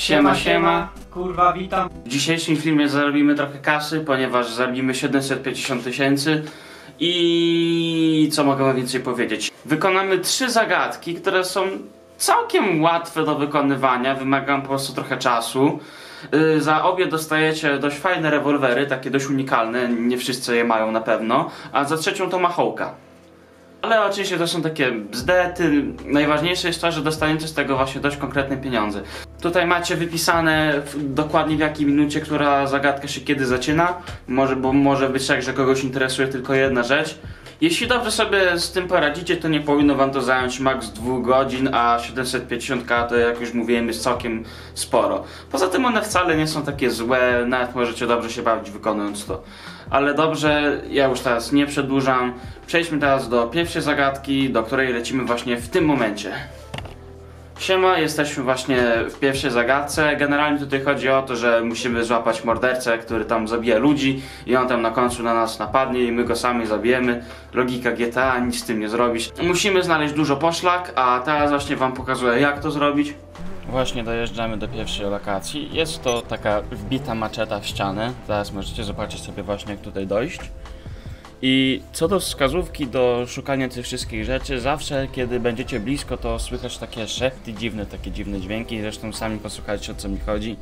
Siema, siema. Kurwa, witam. W dzisiejszym filmie zarobimy trochę kasy, ponieważ zarobimy 750 000 i co mogę wam więcej powiedzieć? Wykonamy 3 zagadki, które są całkiem łatwe do wykonywania, wymagają po prostu trochę czasu. Za obie dostajecie dość fajne rewolwery, takie dość unikalne, nie wszyscy je mają na pewno, a za trzecią to machołka. Ale oczywiście to są takie bzdety. Najważniejsze jest to, że dostaniecie z tego właśnie dość konkretne pieniądze. Tutaj macie wypisane dokładnie w jakiej minucie, która zagadka się kiedy zaczyna. Bo może być tak, że kogoś interesuje tylko jedna rzecz. Jeśli dobrze sobie z tym poradzicie, to nie powinno wam to zająć maks 2 godzin, a 750 to, jak już mówiłem, jest całkiem sporo. Poza tym one wcale nie są takie złe, nawet możecie dobrze się bawić wykonując to. Ale dobrze, ja już teraz nie przedłużam. Przejdźmy teraz do pierwszej zagadki, do której lecimy właśnie w tym momencie. Siema, jesteśmy właśnie w pierwszej zagadce. Generalnie tutaj chodzi o to, że musimy złapać mordercę, który tam zabija ludzi i on tam na końcu na nas napadnie i my go sami zabijemy. Logika GTA, nic z tym nie zrobisz. Musimy znaleźć dużo poszlak, a teraz właśnie wam pokazuję, jak to zrobić. Właśnie dojeżdżamy do pierwszej lokacji. Jest to taka wbita maczeta w ścianę. Zaraz możecie zobaczyć sobie właśnie, jak tutaj dojść. I co do wskazówki do szukania tych wszystkich rzeczy, zawsze kiedy będziecie blisko, to słychać takie szepty dziwne, takie dziwne dźwięki. Zresztą sami posłuchajcie, o co mi chodzi.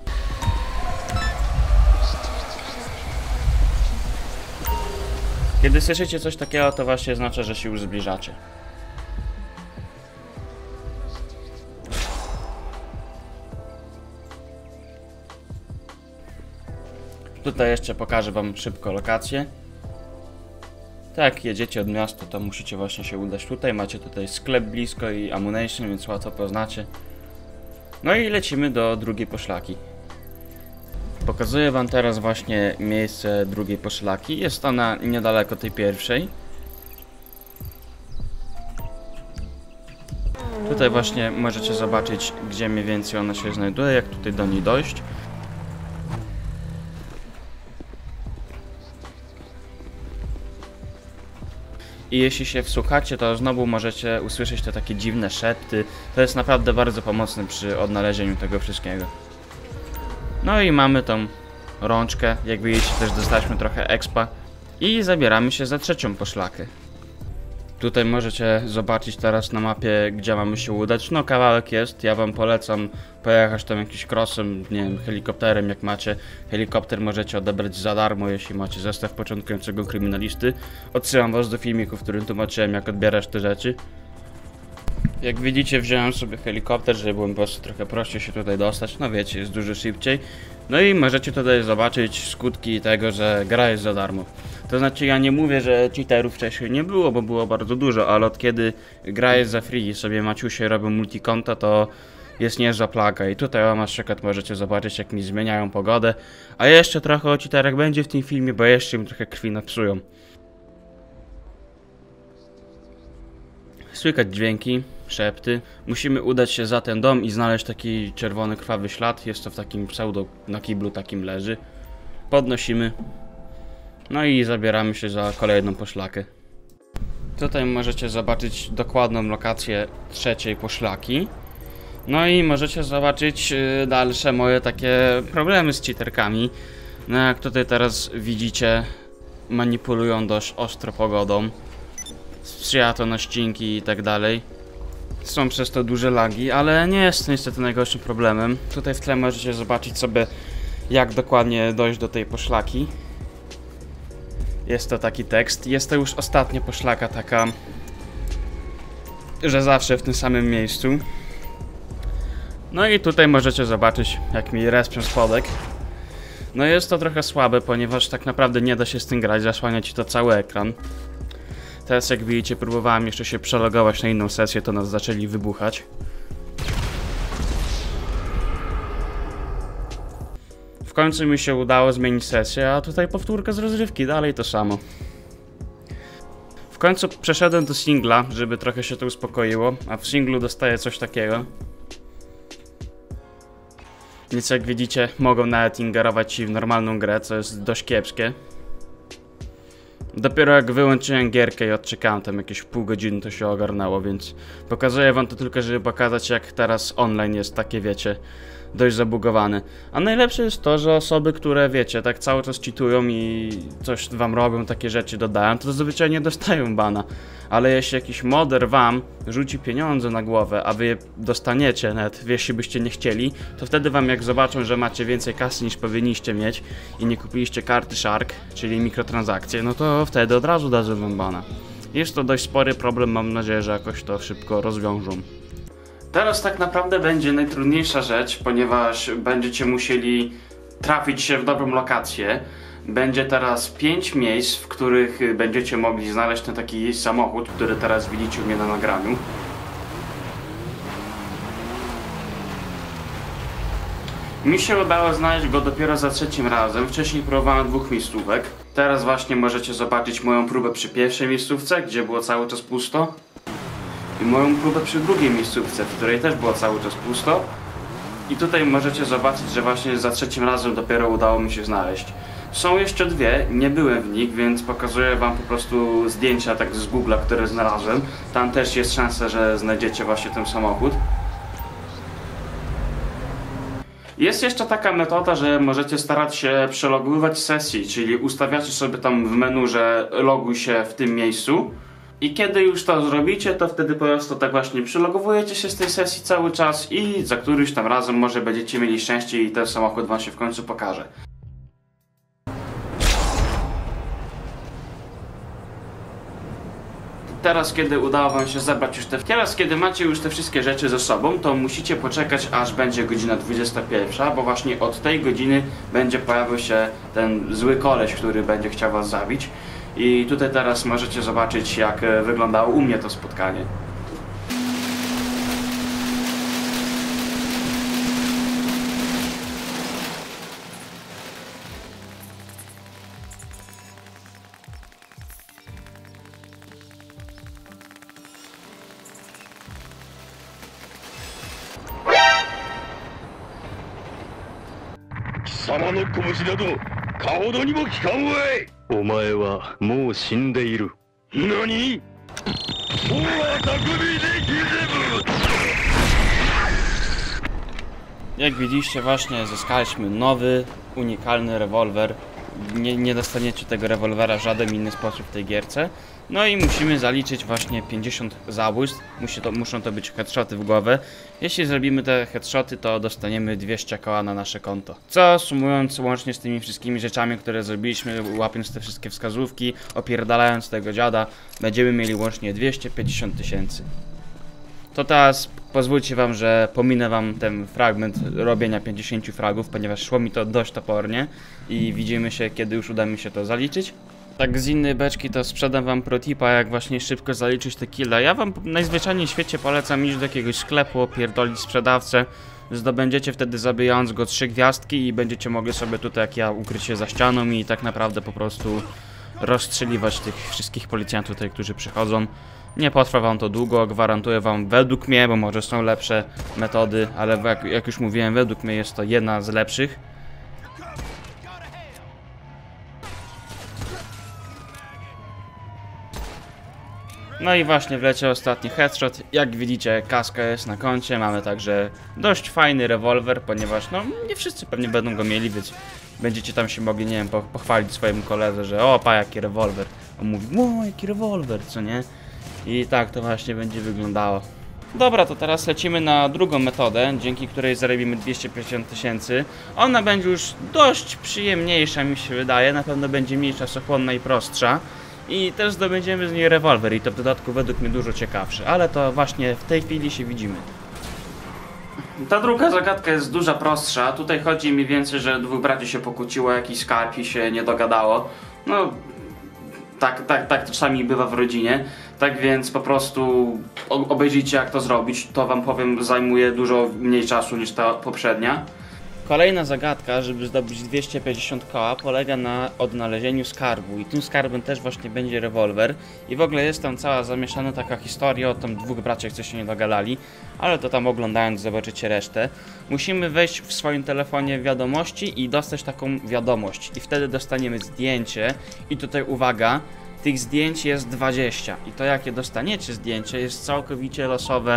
Kiedy słyszycie coś takiego, to właśnie znaczy, że się już zbliżacie. Tutaj jeszcze pokażę wam szybko lokację. Tak, jedziecie od miasta, to musicie właśnie się udać tutaj. Macie tutaj sklep blisko i ammunition, więc łatwo poznacie. No i lecimy do drugiej poszlaki. Pokazuję wam teraz właśnie miejsce drugiej poszlaki. Jest ona niedaleko tej pierwszej. Tutaj właśnie możecie zobaczyć, gdzie mniej więcej ona się znajduje, jak tutaj do niej dojść. I jeśli się wsłuchacie, to znowu możecie usłyszeć te takie dziwne szepty. To jest naprawdę bardzo pomocne przy odnalezieniu tego wszystkiego. No i mamy tą rączkę. Jak widzicie, też dostaliśmy trochę expa. I zabieramy się za trzecią poszlakę. Tutaj możecie zobaczyć teraz na mapie, gdzie mamy się udać. No kawałek jest, ja wam polecam pojechać tam jakimś crossem, nie wiem, helikopterem. Jak macie helikopter, możecie odebrać za darmo, jeśli macie zestaw początkującego kryminalisty. Odsyłam was do filmiku, w którym tłumaczyłem, jak odbierać te rzeczy. Jak widzicie, wziąłem sobie helikopter, żeby było po prostu trochę prościej się tutaj dostać. No wiecie, jest dużo szybciej. No i możecie tutaj zobaczyć skutki tego, że gra jest za darmo. To znaczy, ja nie mówię, że cheaterów wcześniej nie było, bo było bardzo dużo, ale od kiedy gra jest za free i sobie Maciusie robią multikonta, to jest niezła plaga. I tutaj na przykład możecie zobaczyć, jak mi zmieniają pogodę. A jeszcze trochę o cheaterach będzie w tym filmie, bo jeszcze mi trochę krwi napsują. Słychać dźwięki, szepty. Musimy udać się za ten dom i znaleźć taki czerwony, krwawy ślad. Jest to w takim pseudo, na kiblu takim leży. Podnosimy. No i zabieramy się za kolejną poszlakę. Tutaj możecie zobaczyć dokładną lokację trzeciej poszlaki. No i możecie zobaczyć dalsze moje takie problemy z cheaterkami. No jak tutaj teraz widzicie, manipulują dość ostro pogodą. Sprzyja to na ścinki i tak dalej. Są przez to duże lagi, ale nie jest to niestety najgorszym problemem. Tutaj w tle możecie zobaczyć sobie, jak dokładnie dojść do tej poszlaki. Jest to taki tekst. Jest to już ostatnia poszlaka taka, że zawsze w tym samym miejscu. No i tutaj możecie zobaczyć, jak mi respią spodek. No jest to trochę słabe, ponieważ tak naprawdę nie da się z tym grać, zasłania ci to cały ekran. Teraz jak widzicie, próbowałem jeszcze się przelogować na inną sesję, to nas zaczęli wybuchać. W końcu mi się udało zmienić sesję, a tutaj powtórka z rozrywki, dalej to samo. W końcu przeszedłem do singla, żeby trochę się to uspokoiło, a w singlu dostaję coś takiego. Więc jak widzicie, mogą nawet ingerować ci w normalną grę, co jest dość kiepskie. Dopiero jak wyłączyłem gierkę i odczekałem tam jakieś pół godziny, to się ogarnęło, więc pokazuję wam to tylko, żeby pokazać, jak teraz online jest takie, wiecie, dość zabugowany. A najlepsze jest to, że osoby, które wiecie, tak cały czas cheatują i coś wam robią, takie rzeczy dodają, to zazwyczaj nie dostają bana. Ale jeśli jakiś modder wam rzuci pieniądze na głowę, a wy je dostaniecie, nawet jeśli byście nie chcieli, to wtedy wam jak zobaczą, że macie więcej kasy niż powinniście mieć i nie kupiliście karty Shark, czyli mikrotransakcje, no to wtedy od razu dadzą wam bana. Jest to dość spory problem, mam nadzieję, że jakoś to szybko rozwiążą. Teraz tak naprawdę będzie najtrudniejsza rzecz, ponieważ będziecie musieli trafić się w dobrą lokację. Będzie teraz 5 miejsc, w których będziecie mogli znaleźć ten taki samochód, który teraz widzicie u mnie na nagraniu. Mi się udało znaleźć go dopiero za 3. razem, wcześniej próbowałem 2 miejscówek. Teraz właśnie możecie zobaczyć moją próbę przy pierwszej miejscówce, gdzie było cały czas pusto. I moją próbę przy drugiej miejscówce, w której też było cały czas pusto. I tutaj możecie zobaczyć, że właśnie za 3. razem dopiero udało mi się znaleźć. Są jeszcze 2, nie byłem w nich, więc pokazuję wam po prostu zdjęcia tak z Google'a, które znalazłem. Tam też jest szansa, że znajdziecie właśnie ten samochód. Jest jeszcze taka metoda, że możecie starać się przelogowywać sesji, czyli ustawiacie sobie tam w menu, że loguj się w tym miejscu. I kiedy już to zrobicie, to wtedy po prostu tak właśnie przylogowujecie się z tej sesji cały czas i za któryś tam razem może będziecie mieli szczęście i ten samochód wam się w końcu pokaże. Teraz, kiedy udało wam się zebrać już kiedy macie już te wszystkie rzeczy ze sobą, to musicie poczekać, aż będzie godzina 21, bo właśnie od tej godziny będzie pojawił się ten zły koleś, który będzie chciał was zabić. I tutaj teraz możecie zobaczyć, jak wyglądało u mnie to spotkanie. お前はもう死んでいる。何？ Jak widzieliście, właśnie zyskaliśmy nowy, unikalny rewolwer. Nie dostaniecie tego rewolwera w żaden inny sposób w tej gierce. No i musimy zaliczyć właśnie 50 zabójstw. Muszą to być headshoty w głowę. Jeśli zrobimy te headshoty, to dostaniemy 200 koła na nasze konto. Co sumując łącznie z tymi wszystkimi rzeczami, które zrobiliśmy, łapiąc te wszystkie wskazówki, opierdalając tego dziada, będziemy mieli łącznie 250 000. To teraz pozwólcie wam, że pominę wam ten fragment robienia 50 fragów, ponieważ szło mi to dość topornie i widzimy się, kiedy już uda mi się to zaliczyć. Tak z innej beczki to sprzedam wam protipa, jak właśnie szybko zaliczyć te killa. Ja wam najzwyczajniej w świecie polecam iść do jakiegoś sklepu, opierdolić sprzedawcę. Zdobędziecie wtedy, zabijając go 3 gwiazdki i będziecie mogli sobie tutaj, jak ja, ukryć się za ścianą i tak naprawdę po prostu rozstrzeliwać tych wszystkich policjantów tutaj, którzy przychodzą. Nie potrwa wam to długo, gwarantuję wam według mnie, bo może są lepsze metody, ale jak już mówiłem, według mnie jest to jedna z lepszych. No i właśnie wleciał ostatni headshot. Jak widzicie, kaska jest na koncie, mamy także dość fajny rewolwer, ponieważ no nie wszyscy pewnie będą go mieli, więc będziecie tam się mogli, nie wiem, pochwalić swojemu koledze, że o, pa, jaki rewolwer. On mówi, o, jaki rewolwer, co nie? I tak to właśnie będzie wyglądało. Dobra, to teraz lecimy na drugą metodę, dzięki której zarobimy 250 000. Ona będzie już dość przyjemniejsza, mi się wydaje, na pewno będzie mniej czasochłonna i prostsza. I też zdobędziemy z niej rewolwer i to w dodatku według mnie dużo ciekawszy, ale to właśnie w tej chwili się widzimy. Ta druga zagadka jest dużo prostsza. Tutaj chodzi mi więcej, że 2 braci się pokłóciło, jakiś skarb i się nie dogadało. No, tak czasami bywa w rodzinie. Tak więc po prostu obejrzyjcie, jak to zrobić. To wam powiem, zajmuje dużo mniej czasu niż ta poprzednia. Kolejna zagadka, żeby zdobyć 250 koła, polega na odnalezieniu skarbu i tym skarbem też właśnie będzie rewolwer i w ogóle jest tam cała zamieszana taka historia o tam 2 braciach, co się nie dogadali, ale to tam oglądając zobaczycie resztę. Musimy wejść w swoim telefonie w wiadomości i dostać taką wiadomość i wtedy dostaniemy zdjęcie i tutaj uwaga, tych zdjęć jest 20 i to jakie dostaniecie zdjęcie jest całkowicie losowe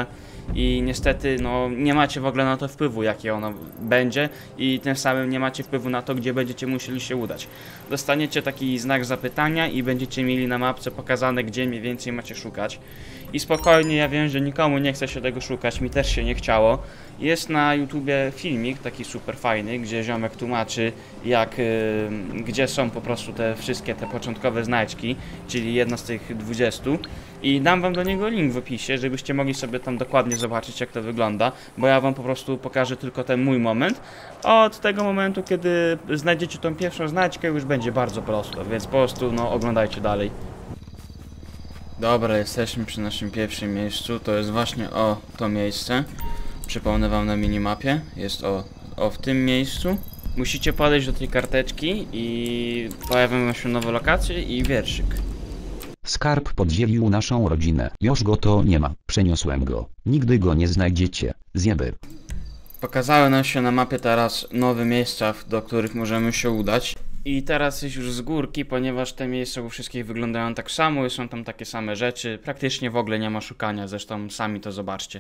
i niestety no, nie macie w ogóle na to wpływu, jakie ono będzie i tym samym nie macie wpływu na to, gdzie będziecie musieli się udać. Dostaniecie taki znak zapytania i będziecie mieli na mapce pokazane, gdzie mniej więcej macie szukać. I spokojnie, ja wiem, że nikomu nie chce się tego szukać, mi też się nie chciało. Jest na YouTubie filmik taki super fajny, gdzie ziomek tłumaczy gdzie są po prostu te wszystkie te początkowe znajdźki, czyli jedna z tych 20. I dam wam do niego link w opisie, żebyście mogli sobie tam dokładnie zobaczyć, jak to wygląda, bo ja wam po prostu pokażę tylko ten mój moment. Od tego momentu, kiedy znajdziecie tą pierwszą znajdźkę, już będzie bardzo prosto, więc po prostu no, oglądajcie dalej. Dobra, jesteśmy przy naszym pierwszym miejscu, to jest właśnie to miejsce. Przypomnę wam na minimapie, jest w tym miejscu. Musicie podejść do tej karteczki i pojawią wam się nowe lokacje i wierszyk. Skarb podzielił naszą rodzinę. Już go to nie ma. Przeniosłem go. Nigdy go nie znajdziecie. Zjeby. Pokazały nam się na mapie teraz nowe miejsca, do których możemy się udać. I teraz jest już z górki, ponieważ te miejsca u wszystkich wyglądają tak samo i są tam takie same rzeczy. Praktycznie w ogóle nie ma szukania, zresztą sami to zobaczcie.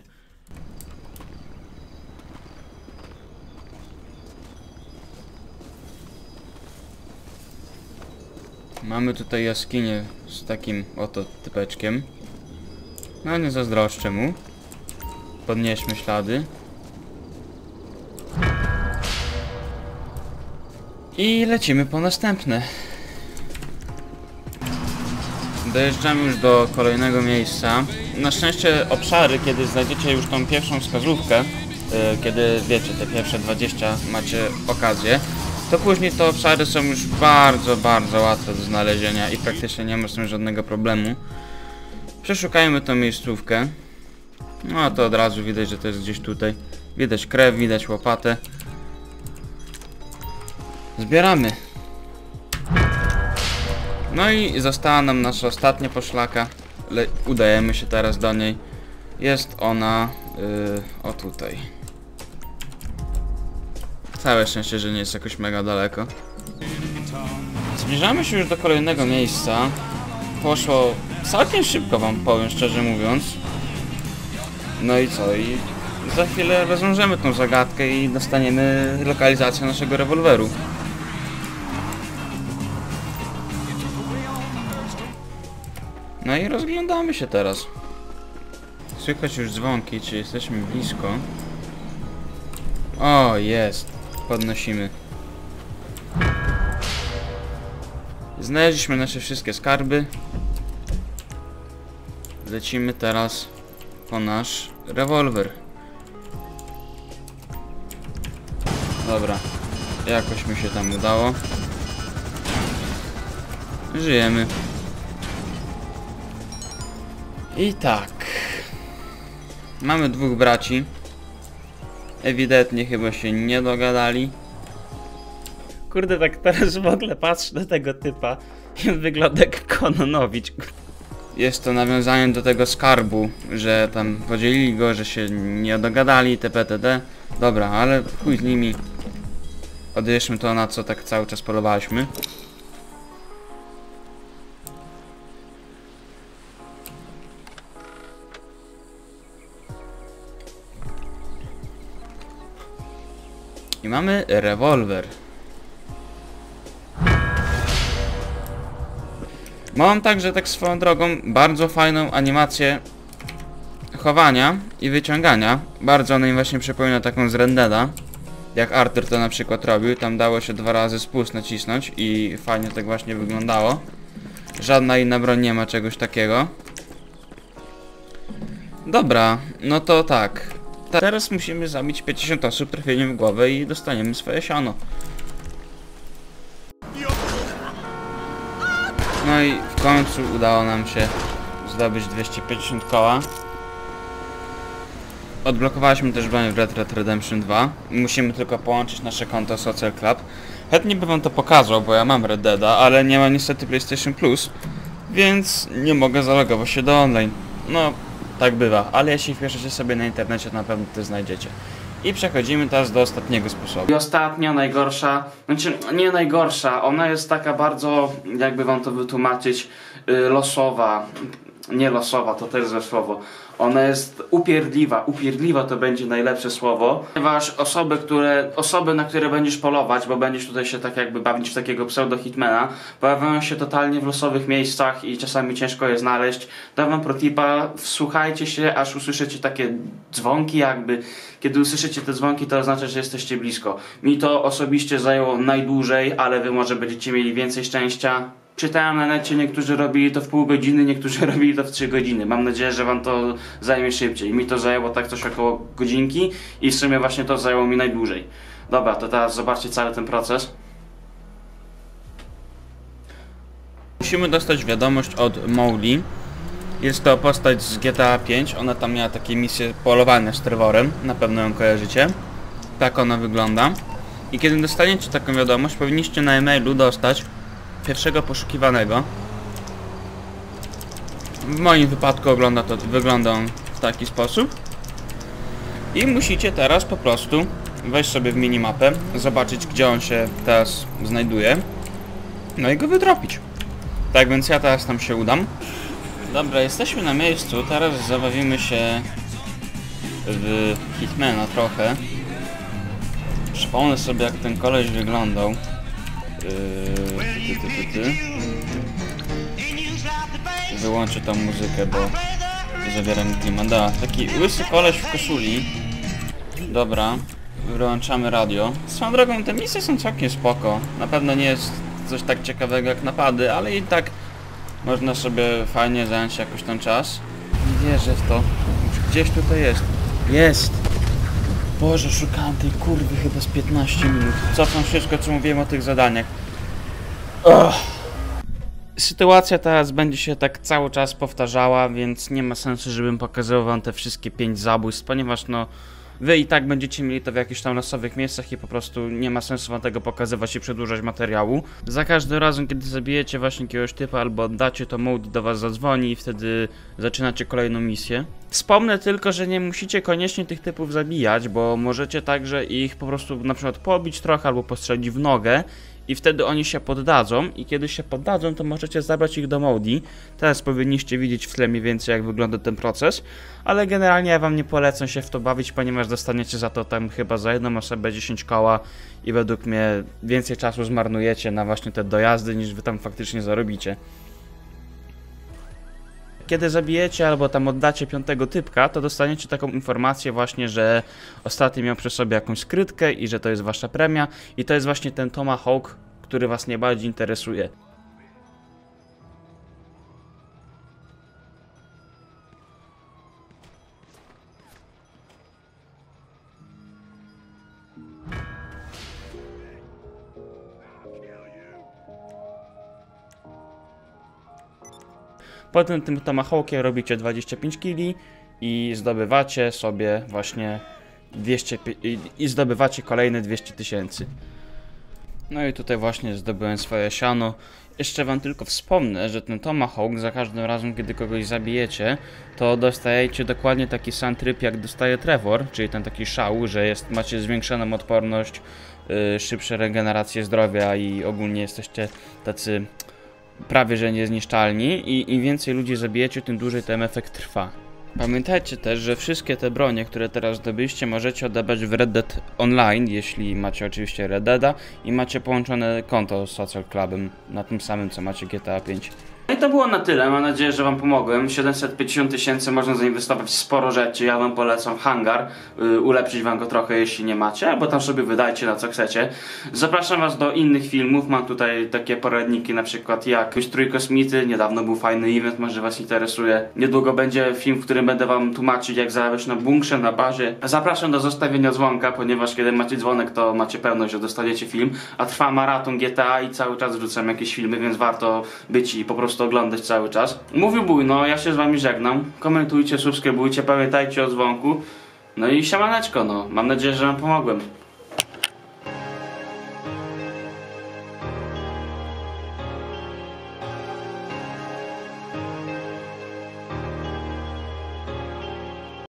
Mamy tutaj jaskinię z takim oto typeczkiem. No nie zazdroszczę mu. Podnieśmy ślady. I lecimy po następne. Dojeżdżamy już do kolejnego miejsca. Na szczęście obszary, kiedy znajdziecie już tą pierwszą wskazówkę, kiedy wiecie, te pierwsze 20 macie okazję, to później te obszary są już bardzo, bardzo łatwe do znalezienia i praktycznie nie ma z tym żadnego problemu. Przeszukajmy tą miejscówkę. No to od razu widać, że to jest gdzieś tutaj. Widać krew, widać łopatę. Zbieramy. No i została nam nasza ostatnia poszlaka. Udajemy się teraz do niej. Jest ona o tutaj. Całe szczęście, że nie jest jakoś mega daleko. Zbliżamy się już do kolejnego miejsca. Poszło całkiem szybko, wam powiem szczerze mówiąc. No i co? I za chwilę rozwiążemy tą zagadkę i dostaniemy lokalizację naszego rewolweru. No i rozglądamy się teraz. Słychać już dzwonki, czy jesteśmy blisko. O, jest. Podnosimy. Znaleźliśmy nasze wszystkie skarby. Lecimy teraz po nasz rewolwer. Dobra. Jakoś mi się tam udało. Żyjemy. I tak. Mamy dwóch braci. Ewidentnie chyba się nie dogadali. Kurde, tak teraz w ogóle patrzę na tego typa i wygląda jak Kononowicz. Jest to nawiązanie do tego skarbu, że tam podzielili go, że się nie dogadali, itp. Dobra, ale chuj z nimi. Odjeżdżmy to, na co tak cały czas polowaliśmy. I mamy rewolwer. Mam także, tak swoją drogą, bardzo fajną animację chowania i wyciągania. Bardzo ona mi właśnie przypomina taką z Red Deada. Jak Arthur to na przykład robił. Tam dało się 2 razy spust nacisnąć i fajnie tak właśnie wyglądało. Żadna inna broń nie ma czegoś takiego. Dobra, no to tak. Teraz musimy zabić 50 osób trafieniem w głowę i dostaniemy swoje siano. No i w końcu udało nam się zdobyć 250 koła. Odblokowaliśmy też broń w Red Dead Redemption 2. Musimy tylko połączyć nasze konto Social Club. Chętnie bym wam to pokazał, bo ja mam Red Deada, ale nie mam niestety PlayStation Plus, więc nie mogę zalogować się do online. No, tak bywa, ale jeśli wpiszecie sobie na internecie, to na pewno to znajdziecie. I przechodzimy teraz do ostatniego sposobu. I ostatnia, najgorsza, znaczy nie najgorsza, ona jest taka bardzo, jakby wam to wytłumaczyć, losowa. nie losowa, to też złe słowo. Ona jest upierdliwa to będzie najlepsze słowo, ponieważ osoby, na które będziesz polować, bo będziesz tutaj się tak jakby bawić w takiego pseudo-hitmana, pojawiają się totalnie w losowych miejscach i czasami ciężko je znaleźć. Dam wam protipa, wsłuchajcie się, aż usłyszycie takie dzwonki jakby. Kiedy usłyszycie te dzwonki, to oznacza, że jesteście blisko. Mi to osobiście zajęło najdłużej, ale wy może będziecie mieli więcej szczęścia. Czytałem na necie, niektórzy robili to w pół godziny, niektórzy robili to w 3 godziny. Mam nadzieję, że wam to zajmie szybciej. Mi to zajęło tak coś około godzinki i w sumie właśnie to zajęło mi najdłużej. Dobra, to teraz zobaczcie cały ten proces. Musimy dostać wiadomość od Mowgli. Jest to postać z GTA 5. Ona tam miała takie misje polowania z Trevorem. Na pewno ją kojarzycie. Tak ona wygląda. I kiedy dostaniecie taką wiadomość, powinniście na e-mailu dostać pierwszego poszukiwanego. W moim wypadku wygląda on w taki sposób. I musicie teraz po prostu wejść sobie w minimapę, zobaczyć, gdzie on się teraz znajduje, no i go wydropić. Tak więc ja teraz tam się udam. Dobra, jesteśmy na miejscu, teraz zabawimy się w Hitmana trochę. Przypomnę sobie, jak ten koleś wyglądał. Wyłączę tą muzykę, bo zabiera mi klimat. Da, taki łysy koleś w koszuli. Dobra, wyłączamy radio. Swoją drogą, te misje są całkiem spoko. Na pewno nie jest coś tak ciekawego jak napady, ale i tak można sobie fajnie zająć jakoś ten czas. Nie wierzę w to. Gdzieś tutaj jest. Jest! Boże, szukałem tej kurwy chyba z 15 minut. Cofam wszystko, co mówiłem o tych zadaniach. Sytuacja teraz będzie się tak cały czas powtarzała, więc nie ma sensu, żebym pokazywał wam te wszystkie 5 zabójstw, ponieważ no wy i tak będziecie mieli to w jakichś tam losowych miejscach i po prostu nie ma sensu wam tego pokazywać i przedłużać materiału. Za każdym razem, kiedy zabijecie właśnie jakiegoś typa albo oddacie, to Mowgli do was zadzwoni i wtedy zaczynacie kolejną misję. Wspomnę tylko, że nie musicie koniecznie tych typów zabijać, bo możecie także ich po prostu na przykład pobić trochę albo postrzelić w nogę i wtedy oni się poddadzą i kiedy się poddadzą, to możecie zabrać ich do Mowgli. Teraz powinniście widzieć w tle mniej więcej, jak wygląda ten proces, ale generalnie ja wam nie polecam się w to bawić, ponieważ dostaniecie za to tam chyba za jedną osobę 10 koła i według mnie więcej czasu zmarnujecie na właśnie te dojazdy, niż wy tam faktycznie zarobicie. Kiedy zabijecie albo tam oddacie 5. typka, to dostaniecie taką informację właśnie, że ostatni miał przy sobie jakąś skrytkę i że to jest wasza premia i to jest właśnie ten Tomahawk, który was najbardziej interesuje. Potem tym Tomahawkiem robicie 25 kili i zdobywacie sobie właśnie zdobywacie kolejne 200 000. No i tutaj właśnie zdobyłem swoje siano. Jeszcze wam tylko wspomnę, że ten Tomahawk za każdym razem, kiedy kogoś zabijecie, to dostajecie dokładnie taki sam tryb, jak dostaje Trevor, czyli ten taki szał, że macie zwiększoną odporność, szybsze regenerację zdrowia i ogólnie jesteście tacy prawie że niezniszczalni i im więcej ludzi zabijecie, tym dłużej ten efekt trwa. Pamiętajcie też, że wszystkie te bronie, które teraz zdobyliście, możecie odebrać w Red Dead Online, jeśli macie oczywiście Red Deada i macie połączone konto z Social Clubem na tym samym, co macie GTA 5. No i to było na tyle, mam nadzieję, że wam pomogłem. 750 000 można zainwestować w sporo rzeczy, ja wam polecam hangar, ulepszyć wam go trochę jeśli nie macie, albo tam sobie wydajcie na co chcecie. Zapraszam was do innych filmów, mam tutaj takie poradniki na przykład jak Strój Kosmity, niedawno był fajny event, może was interesuje. Niedługo będzie film, w którym będę wam tłumaczyć jak zarabiać na bunkrze, na bazie. Zapraszam do zostawienia dzwonka, ponieważ kiedy macie dzwonek, to macie pewność, że dostaniecie film, a trwa maraton GTA i cały czas wrzucam jakieś filmy, więc warto być i po prostu oglądać cały czas. Mówił Bujno, ja się z wami żegnam. Komentujcie, subskrybujcie, pamiętajcie o dzwonku. No i siemaneczko, no. Mam nadzieję, że wam pomogłem.